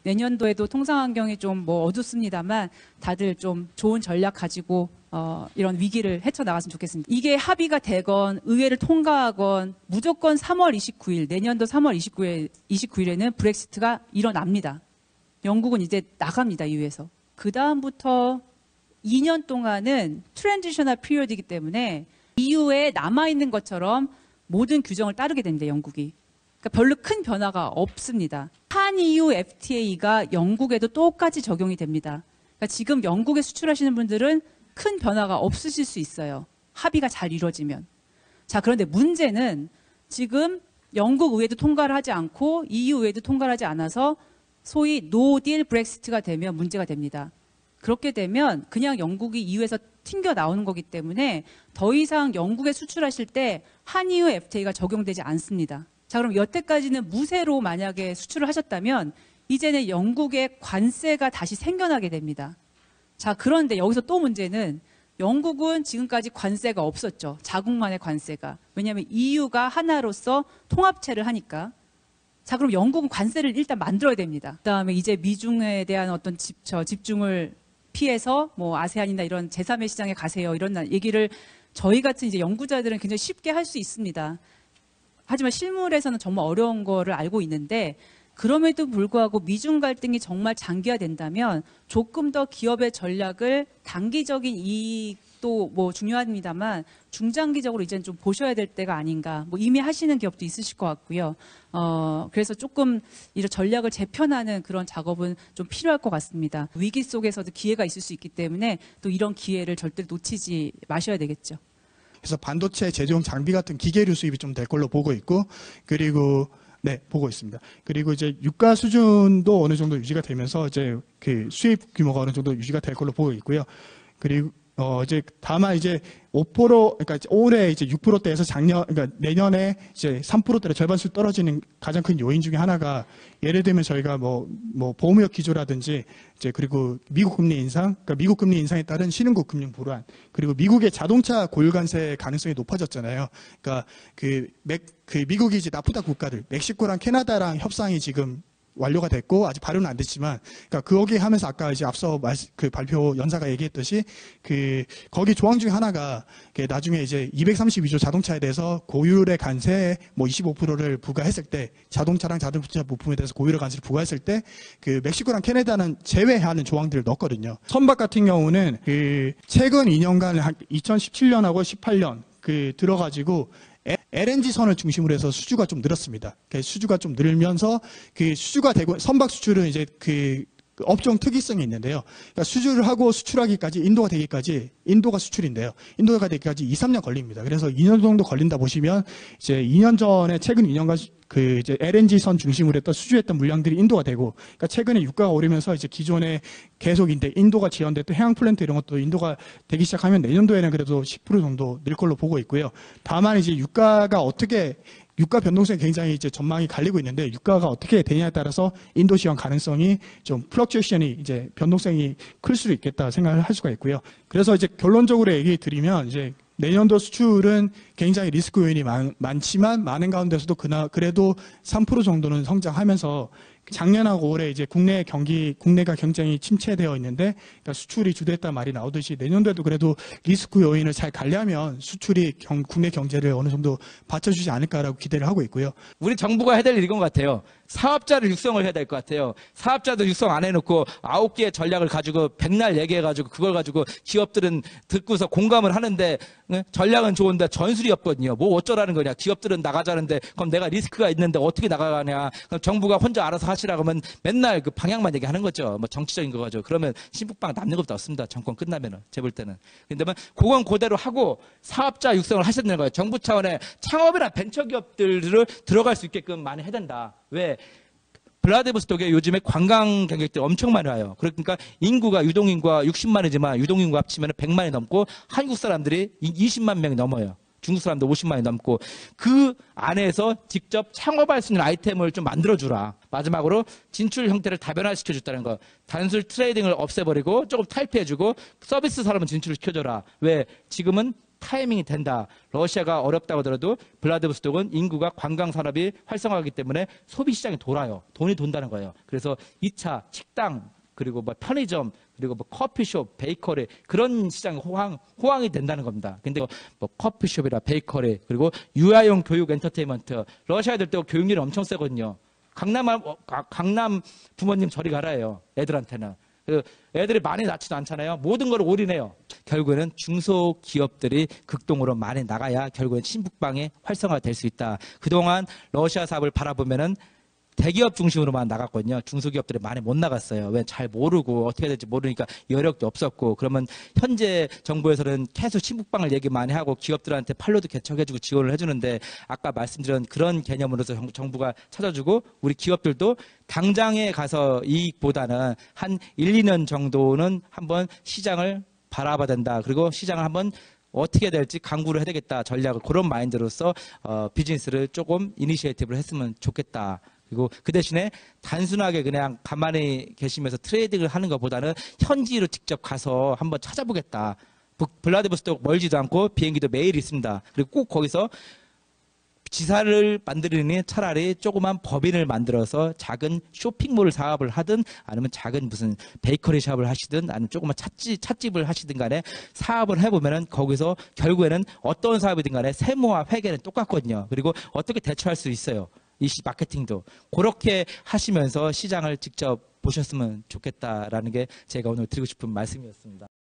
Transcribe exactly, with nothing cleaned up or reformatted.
내년도에도 통상 환경이 좀 뭐 어둡습니다만 다들 좀 좋은 전략 가지고 어, 이런 위기를 헤쳐나갔으면 좋겠습니다. 이게 합의가 되건 의회를 통과하건 무조건 삼월 이십구일, 내년도 삼월 이십구일, 이십구일에는 브렉시트가 일어납니다. 영국은 이제 나갑니다, 이유에서. 그 다음부터 이 년 동안은 트랜지셔널 피리어드이기 때문에 이유에 남아있는 것처럼 모든 규정을 따르게 됩니다, 영국이. 그러니까 별로 큰 변화가 없습니다. 한이유 에프티에이가 영국에도 똑같이 적용이 됩니다. 그러니까 지금 영국에 수출하시는 분들은 큰 변화가 없으실 수 있어요. 합의가 잘 이루어지면. 자, 그런데 문제는 지금 영국 의회도 통과를 하지 않고 이유 의회도 통과를 하지 않아서 소위 노딜 브렉시트가 되면 문제가 됩니다. 그렇게 되면 그냥 영국이 이유에서 튕겨 나오는 거기 때문에 더 이상 영국에 수출하실 때 한이유 에프티에이가 적용되지 않습니다. 자, 그럼 여태까지는 무쇠로 만약에 수출을 하셨다면 이제는 영국의 관세가 다시 생겨나게 됩니다. 자, 그런데 여기서 또 문제는 영국은 지금까지 관세가 없었죠. 자국만의 관세가. 왜냐하면 이유가 하나로서 통합체를 하니까. 자, 그럼 영국은 관세를 일단 만들어야 됩니다. 그 다음에 이제 미중에 대한 어떤 집, 저 집중을 피해서 뭐 아세안이나 이런 제삼의 시장에 가세요. 이런 얘기를 저희 같은 이제 연구자들은 굉장히 쉽게 할 수 있습니다. 하지만 실무에서는 정말 어려운 거를 알고 있는데 그럼에도 불구하고 미중 갈등이 정말 장기화된다면 조금 더 기업의 전략을 단기적인 이익도 뭐 중요합니다만 중장기적으로 이제는 좀 보셔야 될 때가 아닌가. 뭐 이미 하시는 기업도 있으실 것 같고요. 어, 그래서 조금 이런 전략을 재편하는 그런 작업은 좀 필요할 것 같습니다. 위기 속에서도 기회가 있을 수 있기 때문에 또 이런 기회를 절대 놓치지 마셔야 되겠죠. 그래서 반도체 제조용 장비 같은 기계류 수입이 좀 될 걸로 보고 있고, 그리고 네, 보고 있습니다. 그리고 이제 유가 수준도 어느 정도 유지가 되면서 이제 그 수입 규모가 어느 정도 유지가 될 걸로 보고 있고요. 그리고 어 이제 다만 이제 오 퍼센트 그러니까 올해 이제 육 퍼센트대에서 작년 그러니까 내년에 이제 삼 퍼센트대로 절반수 떨어지는 가장 큰 요인 중에 하나가 예를 들면 저희가 뭐 뭐 보험의학 기조라든지 이제 그리고 미국 금리 인상, 그러니까 미국 금리 인상에 따른 신흥국 금융 불안, 그리고 미국의 자동차 고율 관세 가능성이 높아졌잖아요. 그러니까 그, 맥, 그 미국이 이제 나프타 국가들 멕시코랑 캐나다랑 협상이 지금 완료가 됐고 아직 발효는 안 됐지만, 그러니까 거기 하면서 아까 이제 앞서 말, 그 발표 연사가 얘기했듯이 그 거기 조항 중에 하나가 나중에 이제 이백삼십이조 자동차에 대해서 고율의 관세 뭐 이십오 퍼센트를 부과했을 때, 자동차랑 자동차 부품에 대해서 고율의 관세를 부과했을 때 그 멕시코랑 캐나다는 제외하는 조항들을 넣었거든요. 선박 같은 경우는 그 최근 이 년간 이천십칠년하고 십팔년 그 들어가지고 엘엔지 선을 중심으로 해서 수주가 좀 늘었습니다. 수주가 좀 늘면서 그 수주가 되고, 선박 수출은 이제 그 업종 특이성이 있는데요. 그러니까 수주를 하고 수출하기까지, 인도가 되기까지, 인도가 수출인데요. 인도가 되기까지 이, 삼 년 걸립니다. 그래서 이 년 정도 걸린다 보시면 이제 이 년 전에 최근 이 년간 그 이제 엘엔지 선 중심으로 했던 수주했던 물량들이 인도가 되고, 그러니까 최근에 유가가 오르면서 이제 기존에 계속 이제 인도가 지원됐던 해양 플랜트 이런 것도 인도가 되기 시작하면 내년도에는 그래도 십 퍼센트 정도 늘 걸로 보고 있고요. 다만 이제 유가가 어떻게 유가 변동성이 굉장히 이제 전망이 갈리고 있는데, 유가가 어떻게 되냐에 따라서 인도 지원 가능성이 좀 플럭츄에이션이 이제 변동성이 클 수도 있겠다 생각을 할 수가 있고요. 그래서 이제 결론적으로 얘기 드리면 이제 내년도 수출은 굉장히 리스크 요인이 많, 많지만 많은 가운데서도 그나 그래도 삼 퍼센트 정도는 성장하면서 작년하고 올해 이제 국내 경기, 국내가 굉장히 침체되어 있는데, 그러니까 수출이 주도했다는 말이 나오듯이 내년도에도 그래도 리스크 요인을 잘 관리하면 수출이 경, 국내 경제를 어느 정도 받쳐주지 않을까라고 기대를 하고 있고요. 우리 정부가 해야 될 일인 것 같아요. 사업자를 육성을 해야 될 것 같아요. 사업자도 육성 안 해놓고 아홉 개의 전략을 가지고 백날 얘기해가지고 그걸 가지고 기업들은 듣고서 공감을 하는데, 전략은 좋은데 전술이 없거든요. 뭐 어쩌라는 거냐. 기업들은 나가자는데 그럼 내가 리스크가 있는데 어떻게 나가냐. 그럼 정부가 혼자 알아서 하시라고 하면 맨날 그 방향만 얘기하는 거죠. 뭐 정치적인 거 가지고. 그러면 신북방 남는 것도 없습니다. 정권 끝나면은. 제 볼 때는. 근데 그건 그대로 하고 사업자 육성을 하셔야 되는 거예요. 정부 차원의 창업이나 벤처기업들을 들어갈 수 있게끔 많이 해야 된다. 왜? 블라디보스톡에 요즘에 관광 경객들이 엄청 많이 와요. 그러니까 인구가 유동인구가 육십만이지만 유동인구 합치면 백만이 넘고 한국 사람들이 이십만 명이 넘어요. 중국 사람도 오십만이 넘고, 그 안에서 직접 창업할 수 있는 아이템을 좀 만들어주라. 마지막으로 진출 형태를 다변화시켜줬다는 거. 단순 트레이딩을 없애버리고 조금 타입해주고 서비스 사람은 진출을 시켜줘라. 왜? 지금은 타이밍이 된다. 러시아가 어렵다고 하더라도 블라디보스톡은 인구가 관광 산업이 활성화하기 때문에 소비 시장이 돌아요. 돈이 돈다는 거예요. 그래서 이 차 식당 그리고 뭐 편의점 그리고 뭐 커피숍, 베이커리 그런 시장이 호황 호황이 된다는 겁니다. 근데 뭐 커피숍이라 베이커리 그리고 유아용 교육 엔터테인먼트 러시아 애들 또 교육률이 엄청 세거든요. 강남 어, 가- 강남 부모님 저리 가라예요. 애들한테는. 그 애들이 많이 낳지도 않잖아요. 모든 걸 올인해요. 결국에는 중소기업들이 극동으로 많이 나가야 결국엔 신북방이 활성화가 될 수 있다. 그동안 러시아 사업을 바라보면은 대기업 중심으로만 나갔거든요. 중소기업들이 많이 못 나갔어요. 왜 잘 모르고 어떻게 될지 모르니까 여력도 없었고 그러면 현재 정부에서는 계속 신북방을 얘기 많이 하고 기업들한테 판로도 개척해주고 지원을 해주는데 아까 말씀드린 그런 개념으로서 정- 정부가 찾아주고 우리 기업들도 당장에 가서 이익보다는 한 일, 이 년 정도는 한번 시장을 바라봐야 된다. 그리고 시장을 한번 어떻게 될지 강구를 해야 되겠다. 전략을 그런 마인드로서 어, 비즈니스를 조금 이니시에이티브를 했으면 좋겠다. 그리고 그 대신에 단순하게 그냥 가만히 계시면서 트레이딩을 하는 것보다는 현지로 직접 가서 한번 찾아보겠다. 부- 블라디보스톡 멀지도 않고 비행기도 매일 있습니다. 그리고 꼭 거기서 지사를 만들으니 차라리 조그만 법인을 만들어서 작은 쇼핑몰 사업을 하든 아니면 작은 무슨 베이커리 샵을 하시든 아니면 조그만 찻집, 찻집을 하시든 간에 사업을 해보면은 거기서 결국에는 어떤 사업이든 간에 세무와 회계는 똑같거든요. 그리고 어떻게 대처할 수 있어요. 이 시- 마케팅도 그렇게 하시면서 시장을 직접 보셨으면 좋겠다라는 게 제가 오늘 드리고 싶은 말씀이었습니다.